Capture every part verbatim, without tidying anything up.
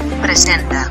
presenta.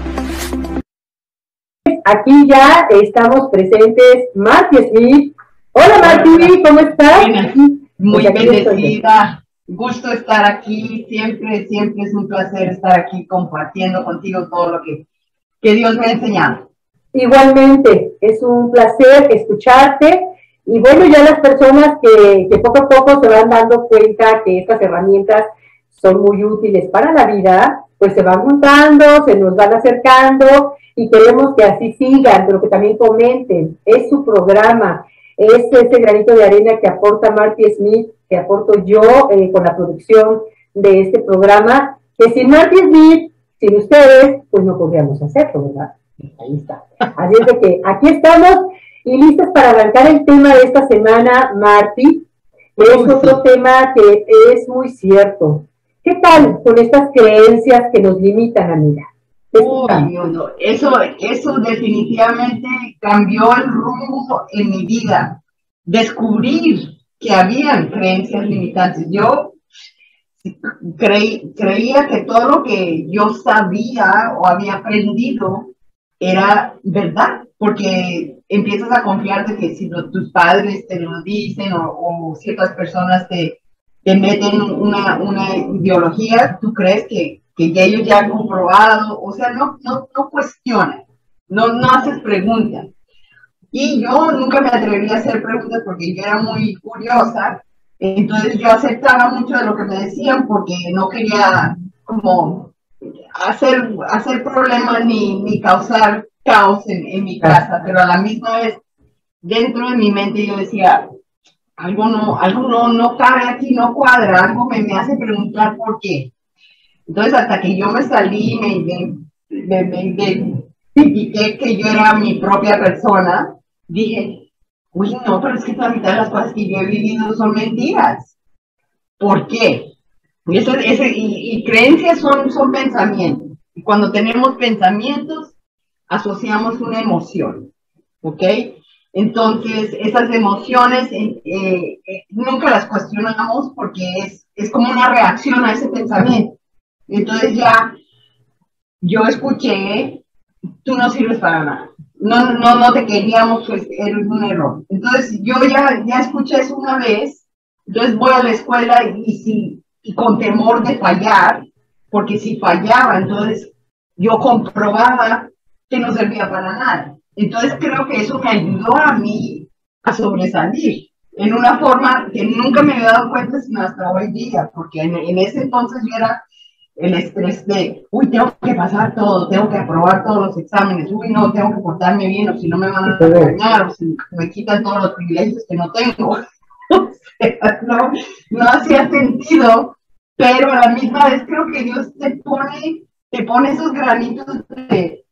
Aquí ya estamos presentes Marty Smith. Hola Marty, ¿cómo estás? Buenas, muy bendecida, gusto estar aquí, siempre, siempre es un placer estar aquí compartiendo contigo todo lo que, que Dios me ha enseñado. Igualmente, es un placer escucharte y bueno, ya las personas que, que poco a poco se van dando cuenta que estas herramientas son muy útiles para la vida, pues se van juntando, se nos van acercando y queremos que así sigan, pero que también comenten. Es su programa, es ese granito de arena que aporta Marty Smith, que aporto yo eh, con la producción de este programa, que sin Marty Smith, sin ustedes, pues no podríamos hacerlo, ¿verdad? Ahí está. Así es de que aquí estamos y listos para arrancar el tema de esta semana, Marty. Es otro tema que es muy cierto. ¿Qué tal con estas creencias que nos limitan, amiga? Uy, no, no. Eso, eso definitivamente cambió el rumbo en mi vida. Descubrir que habían creencias limitantes. Yo creí, creía que todo lo que yo sabía o había aprendido era verdad, porque empiezas a confiar de que si lo, tus padres te lo dicen o, o ciertas personas te, te meten una, una ideología, tú crees que, que ya ellos ya han comprobado, o sea, no, no, no cuestionas, no, no haces preguntas. Y yo nunca me atreví a hacer preguntas porque yo era muy curiosa, entonces yo aceptaba mucho de lo que me decían porque no quería como hacer, hacer problemas ni, ni causar caos en, en mi casa, pero a la misma vez dentro de mi mente yo decía, algo no, algo no, no cabe aquí, no cuadra, algo me, me hace preguntar por qué. Entonces hasta que yo me salí, me, me, me, me identifiqué que yo era mi propia persona, dije, uy no, pero es que la mitad de las cosas que yo he vivido son mentiras. ¿Por qué? Y, eso, ese, y, y creencias son, son pensamientos. Y cuando tenemos pensamientos, asociamos una emoción. ¿Ok? Entonces, esas emociones eh, eh, nunca las cuestionamos porque es, es como una reacción a ese pensamiento. Entonces ya yo escuché, tú no sirves para nada. No, no, no te queríamos, pues eres un error. Entonces yo ya, ya escuché eso una vez, entonces voy a la escuela y, y, si, y con temor de fallar, porque si fallaba, entonces yo comprobaba que no servía para nada. Entonces creo que eso me ayudó a mí a sobresalir en una forma que nunca me había dado cuenta sino hasta hoy día, porque en, en ese entonces yo era el estrés de, uy, tengo que pasar todo, tengo que aprobar todos los exámenes, uy, no, tengo que portarme bien, o si no me van a regañar, o si me quitan todos los privilegios que no tengo. O sea, no, no hacía sentido, pero a la misma vez creo que Dios te pone, te pone esos granitos de,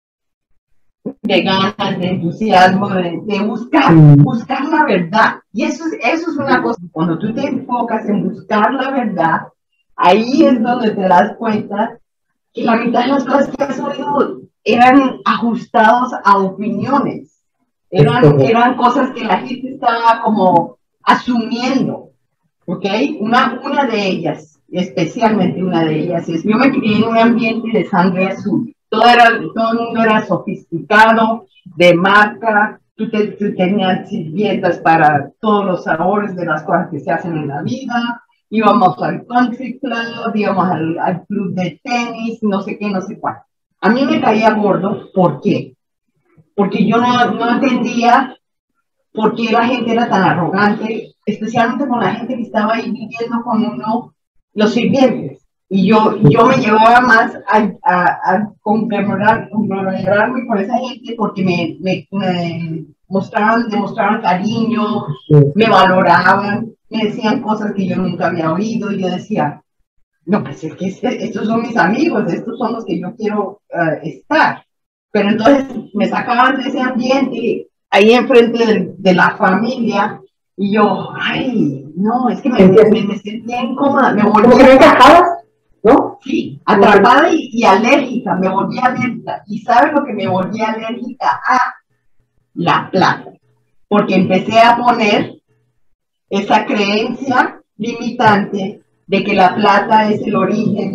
de ganas, de entusiasmo, de, de buscar, buscar la verdad. Y eso es, eso es una cosa, cuando tú te enfocas en buscar la verdad, ahí es donde te das cuenta que la mitad de las cosas que has oído eran ajustados a opiniones, eran, eran cosas que la gente estaba como asumiendo, ¿ok? Una, una de ellas, especialmente una de ellas, es yo me crié en un ambiente de sangre azul, todo, era, todo el mundo era sofisticado, de marca, tú, te, tú tenías sirvientas para todos los sabores de las cosas que se hacen en la vida, íbamos al country club, íbamos al, al club de tenis, no sé qué, no sé cuál. A mí me caía gordo, ¿por qué? Porque yo no, no entendía por qué la gente era tan arrogante, especialmente con la gente que estaba ahí viviendo con uno, los sirvientes. Y yo, yo me llevaba más a, a, a conmemorar, conmemorarme con esa gente porque me, me, me mostraban, demostraban cariño, me valoraban, me decían cosas que yo nunca había oído y yo decía, no, pues es que este, estos son mis amigos, estos son los que yo quiero uh, estar. Pero entonces me sacaban de ese ambiente ahí enfrente de, de la familia y yo, ay, no, es que me, me, me sentía incómoda, me volvía encajadas, ¿no? Sí, atrapada y, y alérgica, me volvía alérgica. ¿Y sabes lo que me volvía alérgica? A la plata, porque empecé a poner esa creencia limitante de que la plata es el origen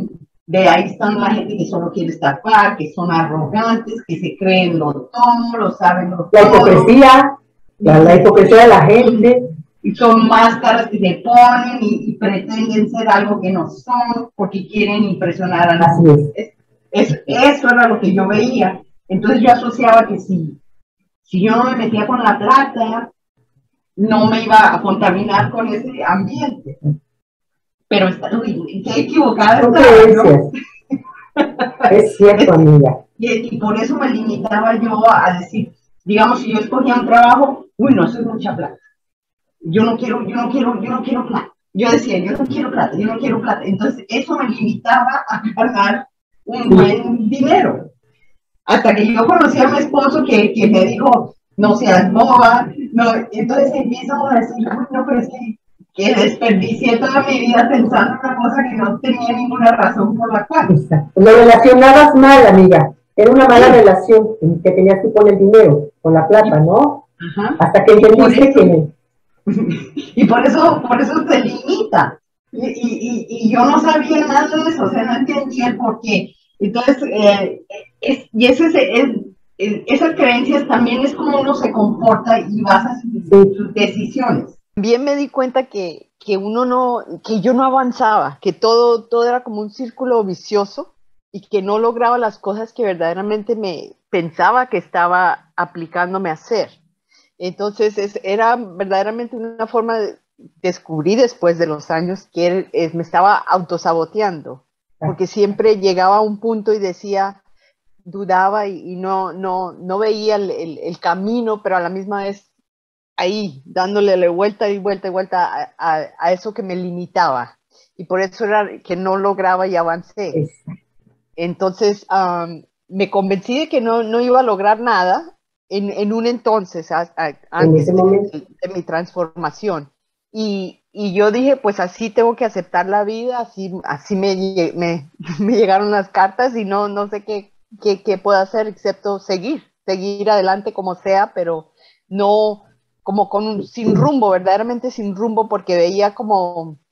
De ahí están la gente que solo quiere estafar, que son arrogantes, que se creen lo todo, lo saben lo todo. La hipocresía, la, la hipocresía de la gente. Y son máscaras que se ponen y, y pretenden ser algo que no son porque quieren impresionar a la gente. Es, es, eso era lo que yo veía. Entonces yo asociaba que si, si yo no me metía con la plata, no me iba a contaminar con ese ambiente. Pero está, uy, qué equivocada está, ¿no? Es cierto, amiga. Y, y por eso me limitaba yo a decir, digamos, si yo escogía un trabajo, uy, no, eso es mucha plata. Yo no quiero, yo no quiero, yo no quiero plata. Yo decía, yo no quiero plata, yo no quiero plata. Entonces, eso me limitaba a ganar un buen dinero. Hasta que yo conocí a mi esposo que, que me dijo, no seas boba. No. Entonces empiezo a decir, uy, no, pero es que, que desperdicié toda mi vida pensando en una cosa que no tenía ninguna razón por la cual. Exacto. Lo relacionabas mal, amiga. Era una mala sí. relación que tenías tú con el dinero, con la plata, ¿no? Ajá. Hasta que entendiste que... Y por eso, por eso te limita. Y, y, y yo no sabía nada de eso, o sea, no entendía el por qué. Entonces, eh, es, y ese, es, es, esas creencias también es como uno se comporta y basa sus, sus decisiones. También me di cuenta que, que uno no, que yo no avanzaba, que todo, todo era como un círculo vicioso y que no lograba las cosas que verdaderamente me pensaba que estaba aplicándome a hacer. Entonces es, era verdaderamente una forma de descubrir después de los años que él, me estaba autosaboteando, porque siempre llegaba a un punto y decía, dudaba y, y no, no, no veía el, el, el camino, pero a la misma vez ahí, dándole vuelta y vuelta y vuelta a, a, a eso que me limitaba. Y por eso era que no lograba y avancé. Entonces um, me convencí de que no, no iba a lograr nada. En, en un entonces, a, a, antes de, de, de mi transformación. Y, y yo dije, pues así tengo que aceptar la vida, así, así me, me, me llegaron las cartas y no, no sé qué, qué, qué puedo hacer excepto seguir, seguir adelante como sea, pero no como con un, sin rumbo, verdaderamente sin rumbo, porque veía como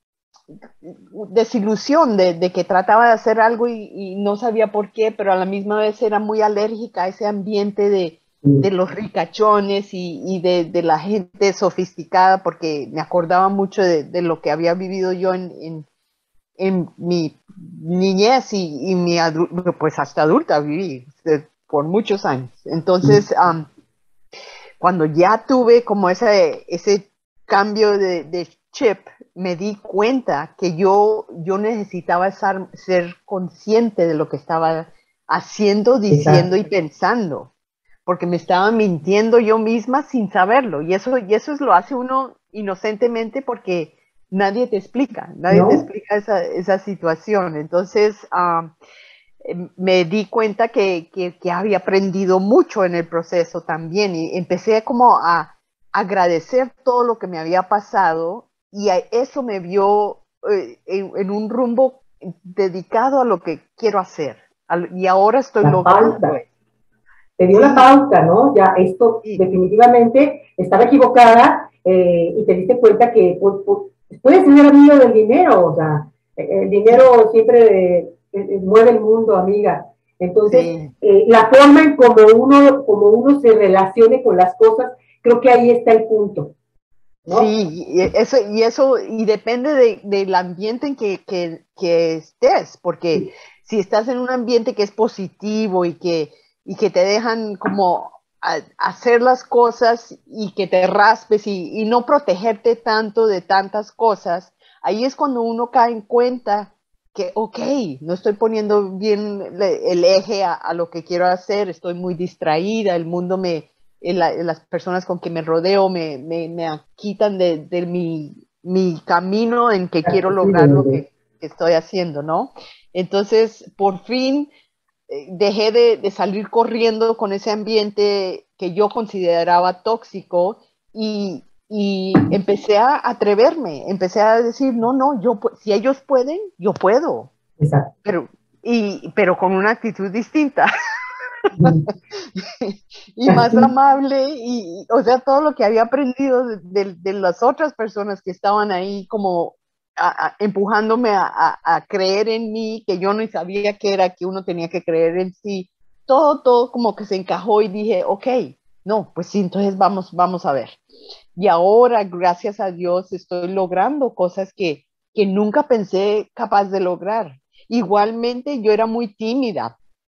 desilusión de, de que trataba de hacer algo y, y no sabía por qué, pero a la misma vez era muy alérgica a ese ambiente de de los ricachones y, y de, de la gente sofisticada, porque me acordaba mucho de, de lo que había vivido yo en, en, en mi niñez y, y mi pues hasta adulta viví por muchos años. Entonces, um, cuando ya tuve como ese, ese cambio de, de chip, me di cuenta que yo, yo necesitaba ser, ser consciente de lo que estaba haciendo, diciendo y pensando, porque me estaba mintiendo yo misma sin saberlo, y eso, y eso es, lo hace uno inocentemente porque nadie te explica, nadie ¿no? te explica esa, esa situación. Entonces um, me di cuenta que, que, que había aprendido mucho en el proceso también, y empecé como a agradecer todo lo que me había pasado, y a eso me vio eh, en, en un rumbo dedicado a lo que quiero hacer, y ahora estoy La logrando. pauta. Te dio sí. la pauta, ¿no? Ya esto sí. definitivamente estaba equivocada eh, y te diste cuenta que pues, pues, puedes ser amigo del dinero, o sea, el dinero siempre eh, eh, mueve el mundo, amiga. Entonces, sí. eh, la forma en como uno, como uno se relacione con las cosas, creo que ahí está el punto, ¿no? Sí, y eso, y eso, y depende de, del ambiente en que, que, que estés, porque sí. si estás en un ambiente que es positivo y que y que te dejan como a, hacer las cosas y que te raspes y, y no protegerte tanto de tantas cosas, ahí es cuando uno cae en cuenta que, ok, no estoy poniendo bien el eje a, a lo que quiero hacer, estoy muy distraída, el mundo me, la, las personas con que me rodeo me, me, me quitan de, de mi, mi camino en que quiero lograr lo que, que estoy haciendo, ¿no? Entonces, por fin, dejé de, de salir corriendo con ese ambiente que yo consideraba tóxico y, y empecé a atreverme, empecé a decir, no, no, yo si ellos pueden, yo puedo. Exacto. Pero, y, pero con una actitud distinta. Mm. y más amable, y, o sea, todo lo que había aprendido de, de, de las otras personas que estaban ahí como a, a, empujándome a, a, a creer en mí, que yo no sabía que era que uno tenía que creer en sí. Todo, todo como que se encajó y dije, ok, no, pues sí, entonces vamos, vamos a ver. Y ahora, gracias a Dios, estoy logrando cosas que, que nunca pensé capaz de lograr. Igualmente, yo era muy tímida,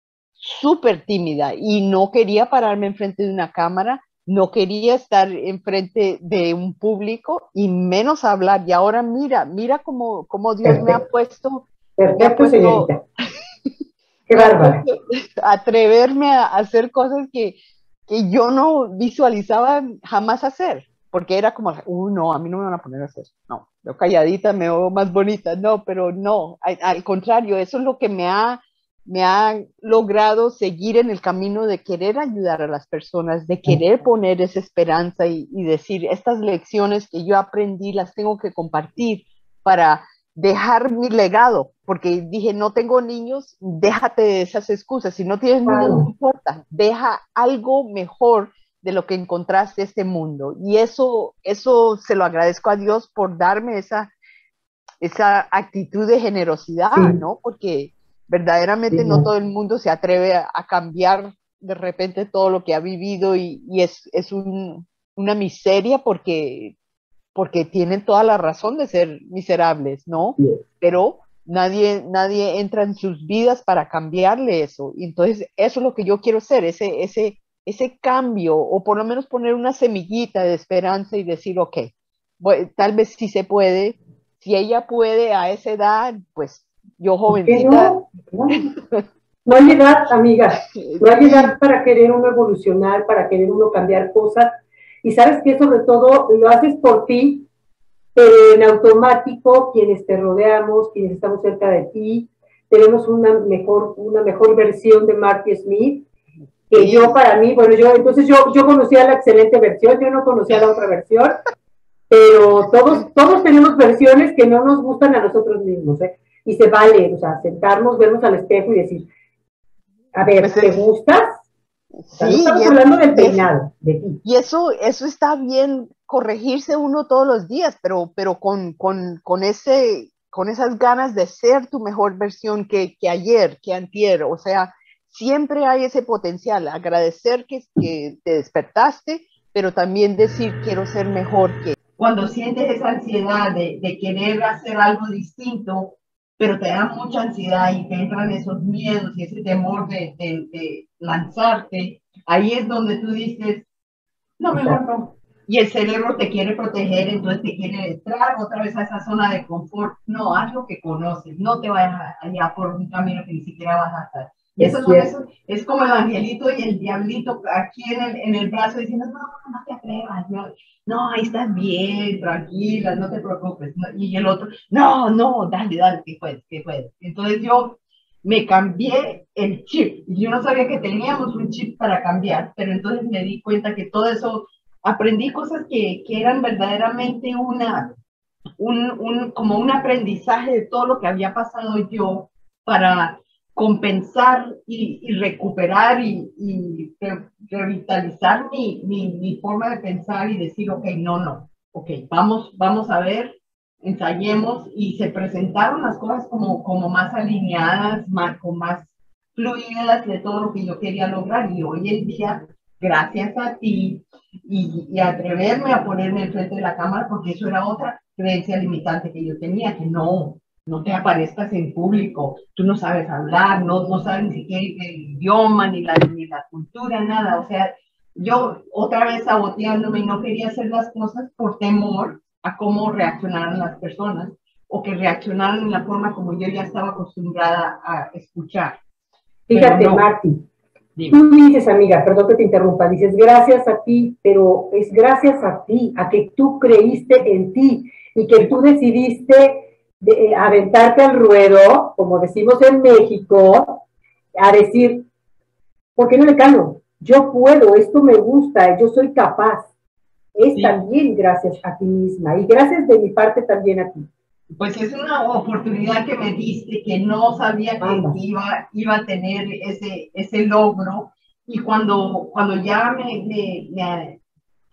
súper tímida, y no quería pararme enfrente de una cámara, no quería estar enfrente de un público y menos hablar. Y ahora mira, mira cómo, cómo Dios me ha Perfecto, puesto, me ha perfecto, puesto, señorita. Qué me ha bárbara. puesto a atreverme a hacer cosas que, que yo no visualizaba jamás hacer, porque era como, uh, no, a mí no me van a poner a hacer, no, yo calladita me veo más bonita, no, pero no, al, al contrario, eso es lo que me ha, me ha logrado seguir en el camino de querer ayudar a las personas, de querer poner esa esperanza y, y decir, estas lecciones que yo aprendí las tengo que compartir para dejar mi legado, porque dije, no tengo niños, déjate de esas excusas, si no tienes niños no Claro. importa, deja algo mejor de lo que encontraste este mundo. Y eso, eso se lo agradezco a Dios por darme esa, esa actitud de generosidad, Sí, ¿no? Porque verdaderamente no todo sí, el mundo se atreve a, a cambiar de repente todo lo que ha vivido y, y es, es un, una miseria porque porque tienen toda la razón de ser miserables, ¿no? sí. Pero nadie, nadie entra en sus vidas para cambiarle eso. Y entonces eso es lo que yo quiero hacer, ese, ese, ese cambio, o por lo menos poner una semillita de esperanza y decir, ok, bueno, tal vez sí se puede, si ella puede a esa edad, pues yo ¿Por qué jovencita, no? Claro. No hay edad, amiga. No hay edad sí, para querer uno evolucionar, para querer uno cambiar cosas. Y sabes que sobre todo lo haces por ti, pero en automático quienes te rodeamos, quienes estamos cerca de ti, tenemos una mejor, una mejor versión de Marty Smith, que yo sí, para mí, bueno, yo entonces yo, yo conocía la excelente versión, yo no conocía la otra versión, pero todos, todos tenemos versiones que no nos gustan a nosotros mismos, ¿eh? Y se vale, o sea, sentarnos, vernos al espejo y decir, a pues ver, ¿te es, gustas? O sea, no sí, y, estamos es, hablando del y es, peinado, de ti. Y eso, eso está bien corregirse uno todos los días, pero, pero con, con, con, ese, con esas ganas de ser tu mejor versión que, que ayer, que antier. O sea, siempre hay ese potencial. Agradecer que, que te despertaste, pero también decir quiero ser mejor que. Cuando sientes esa ansiedad de, de querer hacer algo distinto, pero te da mucha ansiedad y te entran esos miedos y ese temor de, de, de lanzarte, ahí es donde tú dices, no, mejor Exacto. no. Y el cerebro te quiere proteger, entonces te quiere entrar otra vez a esa zona de confort. No, haz lo que conoces, no te vayas allá por un camino que ni siquiera vas a hacer. Y Es esos son cierto. esos, es como el angelito y el diablito aquí en el, en el brazo diciendo, no, no te atrevas, no, no, ahí estás bien, tranquila, no te preocupes. No, y el otro, no, no, dale, dale, que puedes, que puedes. Entonces yo me cambié el chip. Yo no sabía que teníamos un chip para cambiar, pero entonces me di cuenta que todo eso, aprendí cosas que, que eran verdaderamente una, un, un, como un aprendizaje de todo lo que había pasado yo para compensar y, y recuperar y, y re, revitalizar mi, mi, mi forma de pensar y decir, ok, no, no, ok, vamos, vamos a ver, ensayemos, y se presentaron las cosas como, como más alineadas, más, con más fluidas de todo lo que yo quería lograr, y hoy en día, gracias a ti, y, y atreverme a ponerme enfrente de la cámara, porque eso era otra creencia limitante que yo tenía, que no, no te aparezcas en público, tú no sabes hablar, no, no sabes ni siquiera el idioma, ni la, ni la cultura, nada, o sea, yo otra vez saboteándome y no quería hacer las cosas por temor a cómo reaccionaran las personas, o que reaccionaran en la forma como yo ya estaba acostumbrada a escuchar. Pero Fíjate, no, Marty, dime. tú dices, amiga, perdón que te interrumpa, dices gracias a ti, pero es gracias a ti, a que tú creíste en ti y que tú decidiste de, eh, aventarte al ruedo, como decimos en México, a decir, ¿por qué no le calo? Yo puedo, esto me gusta, yo soy capaz. Es Sí, también gracias a ti misma y gracias de mi parte también a ti. pues es una oportunidad que me diste, que no sabía que Ambas. iba, iba a tener ese, ese logro. Y cuando, cuando ya me, me, me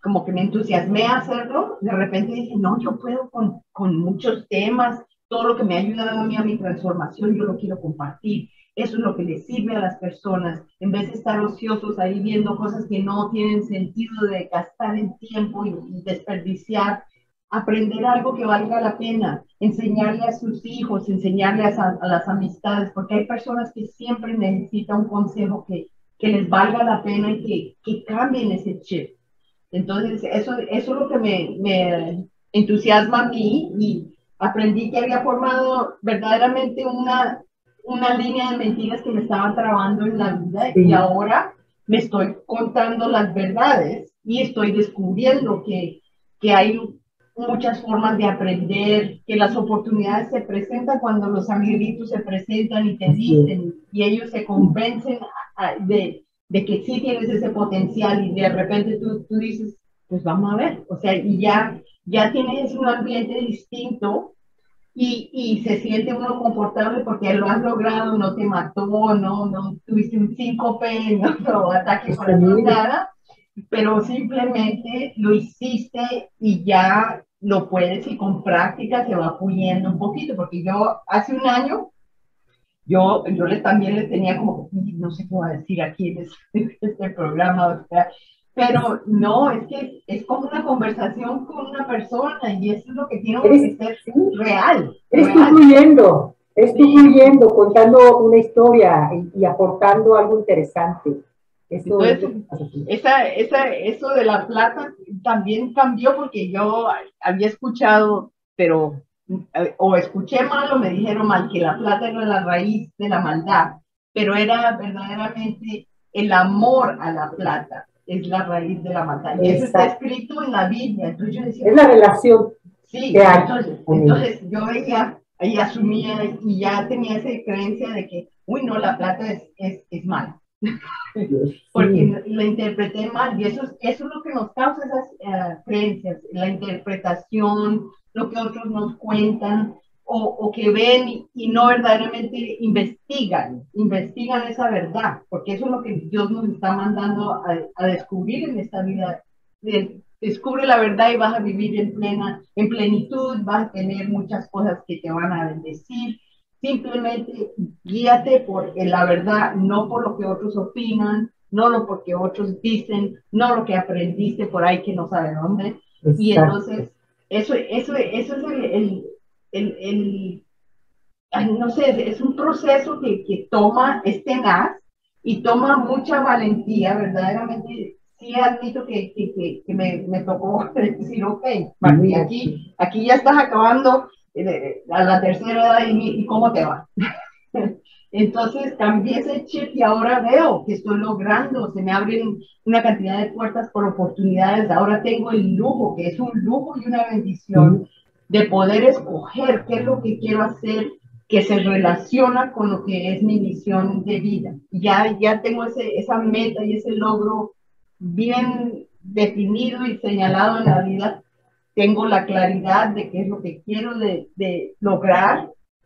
como que me entusiasmé a hacerlo, de repente dije, no, yo puedo con, con muchos temas, todo lo que me ha ayudado a mí a mi transformación, yo lo quiero compartir. Eso es lo que le sirve a las personas, en vez de estar ociosos ahí viendo cosas que no tienen sentido, de gastar el tiempo y, y desperdiciar, aprender algo que valga la pena, enseñarle a sus hijos, enseñarle a, a las amistades, porque hay personas que siempre necesitan un consejo que, que les valga la pena y que, que cambien ese chip. Entonces, eso, eso es lo que me, me entusiasma a mí, y aprendí que había formado verdaderamente una, una línea de mentiras que me estaban trabando en la vida, sí. Y ahora me estoy contando las verdades y estoy descubriendo que, que hay muchas formas de aprender, que las oportunidades se presentan cuando los angelitos se presentan y te dicen, y ellos se convencen de, de que sí tienes ese potencial, y de repente tú, tú dices, pues vamos a ver, o sea, y ya, ya tienes un ambiente distinto, y, y se siente uno confortable porque lo has logrado, no te mató, no, no tuviste un síncope, no, no ataque corazón, nada, pero simplemente lo hiciste y ya lo puedes, y con práctica se va puliendo un poquito, porque yo hace un año, yo, yo le, también le tenía como, no sé qué voy a decir aquí en este, este programa, o sea, pero no, es que es como una conversación con una persona, y eso es lo que tiene que ser real. Eres tú fluyendo, eres tú fluyendo, contando una historia y, y aportando algo interesante. Eso, Entonces, esa, esa, eso de la plata también cambió, porque yo había escuchado, pero o escuché mal o me dijeron mal, que la plata no es la raíz de la maldad, pero era verdaderamente el amor a la plata, es la raíz de la maldad. Y eso está escrito en la Biblia. Entonces yo decía, es la relación. Sí, entonces, entonces yo veía, ahí asumía y ya tenía esa creencia de que, uy, no, la plata es, es, es mala. Porque la interpreté mal, y eso, eso es lo que nos causa esas uh, creencias, la interpretación, lo que otros nos cuentan, o, o que ven y, y no verdaderamente investigan, investigan esa verdad, porque eso es lo que Dios nos está mandando a, a descubrir en esta vida. De, descubre la verdad y vas a vivir en plena, en plenitud, vas a tener muchas cosas que te van a bendecir. Simplemente guíate por la verdad, no por lo que otros opinan, no lo porque otros dicen, no lo que aprendiste por ahí que no sabe dónde. Exacto. Y entonces, eso, eso, eso es el, el, el, el ay, no sé, es un proceso que, que toma, es tenaz y toma mucha valentía, verdaderamente. Sí admito que, que, que, que me, me tocó decir, ok, Martí, aquí, aquí ya estás acabando eh, a la tercera edad, y, y ¿cómo te va? Entonces cambié ese chip y ahora veo que estoy logrando, se me abren una cantidad de puertas por oportunidades. Ahora tengo el lujo, que es un lujo y una bendición, de poder escoger qué es lo que quiero hacer, que se relaciona con lo que es mi misión de vida. Ya, ya tengo ese, esa meta y ese logro bien definido y señalado en la vida. Tengo la claridad de qué es lo que quiero de, de lograr,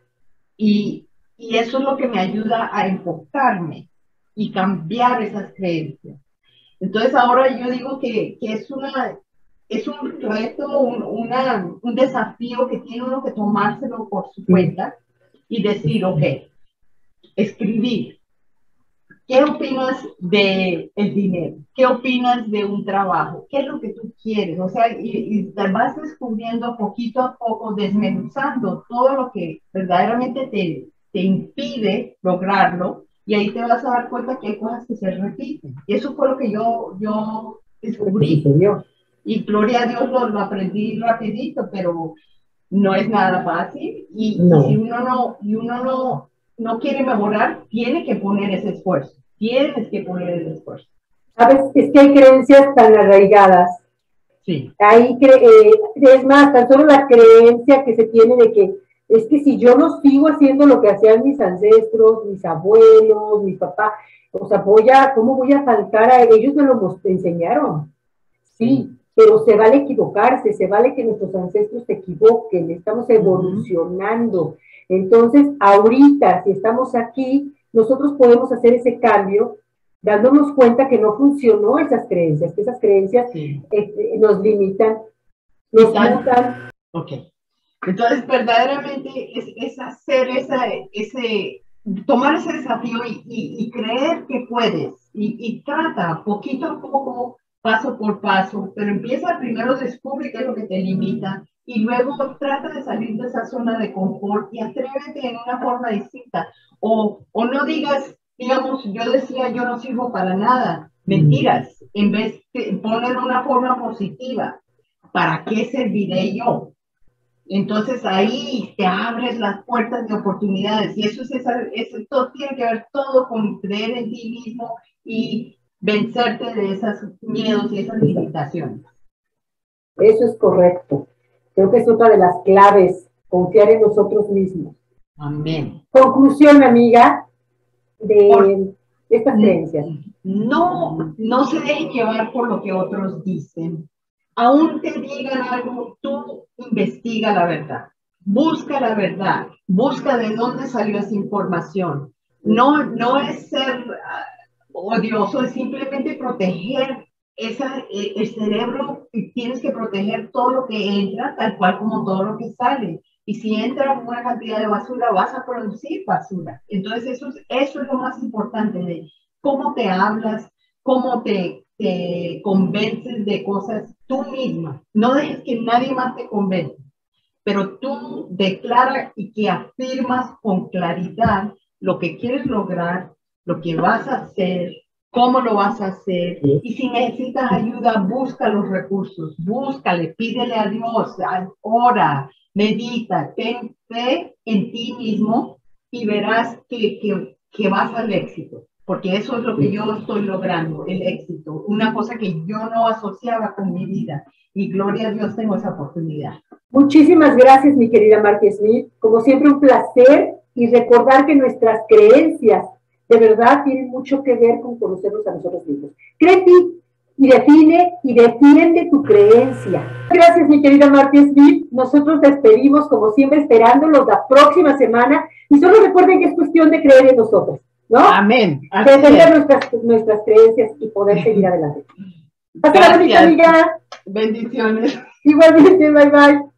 y, y eso es lo que me ayuda a enfocarme y cambiar esas creencias. Entonces ahora yo digo que, que es, una, es un reto, un, una, un desafío que tiene uno que tomárselo por su cuenta y decir, ok, escribir. ¿Qué opinas de el dinero? ¿Qué opinas de un trabajo? ¿Qué es lo que tú quieres? O sea, y, y te vas descubriendo poquito a poco, desmenuzando todo lo que verdaderamente te, te impide lograrlo, y ahí te vas a dar cuenta que hay cosas que se repiten. Y eso fue lo que yo, yo descubrí. Y gloria a Dios lo, lo aprendí rapidito, pero no es nada fácil. Y, no. y si uno no, y uno no, no quiere mejorar, tiene que poner ese esfuerzo. Tienes que poner el esfuerzo. ¿Sabes? Es que hay creencias tan arraigadas. Sí. Hay cre eh, es más, tan solo la creencia que se tiene de que es que si yo no sigo haciendo lo que hacían mis ancestros, mis abuelos, mi papá, o sea, voy a, ¿cómo voy a faltar a ellos? Me lo enseñaron. Sí, pero se vale equivocarse, se vale que nuestros ancestros se equivoquen, estamos evolucionando. Uh-huh. Entonces, ahorita, si estamos aquí, nosotros podemos hacer ese cambio dándonos cuenta que no funcionó esas creencias, que esas creencias Sí. eh, nos limitan, nos mutan. Ok. Entonces, verdaderamente es, es hacer esa, ese, tomar ese desafío y, y, y creer que puedes. Y, y trata poquito a poco, paso por paso, pero empieza primero, descubre qué es lo que te limita y luego trata de salir de esa zona de confort y atrévete en una forma distinta. O, o no digas, digamos, yo decía, yo no sirvo para nada. Mentiras. En vez de poner una forma positiva. ¿Para qué serviré yo? Entonces ahí te abres las puertas de oportunidades y eso es esa, eso todo tiene que ver todo con creer en ti mismo y vencerte de esos miedos y esas limitaciones. Eso es correcto. Creo que es otra de las claves, confiar en nosotros mismos. Amén. Conclusión, amiga, de, Por, de estas creencias. No, no se dejen llevar por lo que otros dicen. Aún te digan algo, tú investiga la verdad, busca la verdad, busca de dónde salió esa información. No, no es ser uh, odioso, es simplemente proteger esa, el cerebro, y tienes que proteger todo lo que entra, tal cual como todo lo que sale. Y si entra una cantidad de basura, vas a producir basura. Entonces eso es, eso es lo más importante de cómo te hablas, cómo te te convences de cosas tú misma. No dejes que nadie más te convenza, pero tú declara y que afirmas con claridad lo que quieres lograr, lo que vas a hacer, cómo lo vas a hacer. Y si necesitas ayuda, busca los recursos, búscale, pídele a Dios, ora, medita, ten fe en ti mismo y verás que, que, que vas al éxito. Porque eso es lo que yo estoy logrando, el éxito. Una cosa que yo no asociaba con mi vida. Y gloria a Dios tengo esa oportunidad. Muchísimas gracias, mi querida Marty Smith. Como siempre, un placer. Y recordar que nuestras creencias de verdad tienen mucho que ver con conocernos a nosotros mismos. Cree en ti y define y defiende tu creencia. Gracias, mi querida Marty Smith. Nosotros despedimos, como siempre, esperándolos la próxima semana. Y solo recuerden que es cuestión de creer en nosotros, ¿no? Amén. Defender nuestras, nuestras creencias y poder seguir adelante. Hasta la próxima, amiga. Bendiciones. Igualmente, bye bye.